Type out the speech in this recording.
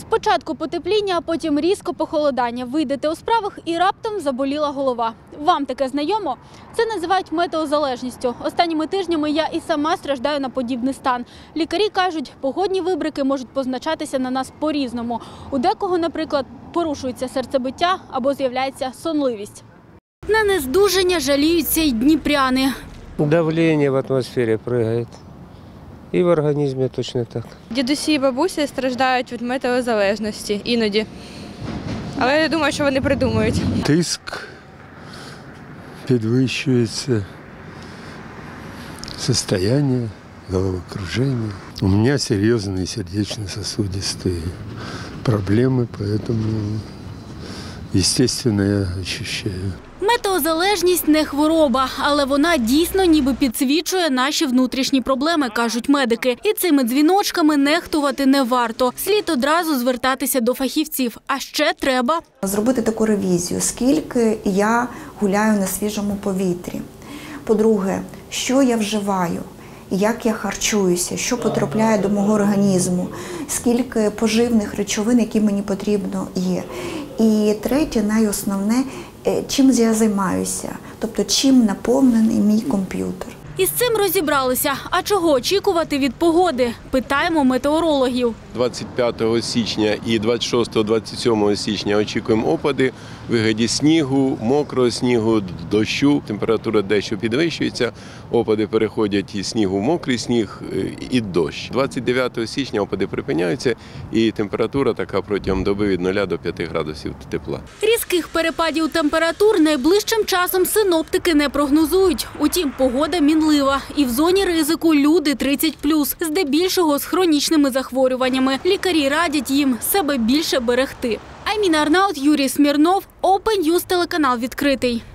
Спочатку потепління, а потім різко похолодання. Вийдете у справах і раптом заболіла голова. Вам таке знайомо? Це називають метеозалежністю. Останніми тижнями я і сама страждаю на подібний стан. Лікарі кажуть, погодні вибрики можуть позначатися на нас по-різному. У декого, наприклад, порушується серцебиття або з'являється сонливість. На нездужання жаліються й дніпряни. Давление в атмосфере прыгает. І в організмі точно так. Дідусі і бабусі страждають від метеозалежності іноді. Але я думаю, що вони придумають. Тиск підвищується, состояние, головокружение. У меня серьезные сердечно-сосудистые проблемы, поэтому, естественно, я ощущаю. Метеозалежність – не хвороба, але вона дійсно ніби підсвічує наші внутрішні проблеми, кажуть медики. І цими дзвіночками нехтувати не варто. Слід одразу звертатися до фахівців. А ще треба зробити таку ревізію, скільки я гуляю на свіжому повітрі. По-друге, що я вживаю, як я харчуюся, що потрапляє до мого організму, скільки поживних речовин, які мені потрібно, є. І третє, найосновне, чим я займаюся, тобто чим наповнений мій комп'ютер. Із цим розібралися. А чого очікувати від погоди? Питаємо метеорологів. 25 січня і 26-27 січня очікуємо опади у вигляді снігу, мокрого снігу, дощу. Температура дещо підвищується, опади переходять із снігу в мокрий сніг і дощ. 29 січня опади припиняються і температура така протягом доби від 0 до 5 градусів тепла. Різких перепадів температур найближчим часом синоптики не прогнозують. Утім, погода мінлива. І в зоні ризику люди 30+, здебільшого з хронічними захворюваннями. Лікарі радять їм себе більше берегти. Айміна Арнаут, Юрій Смірнов, Open News, телеканал «Відкритий».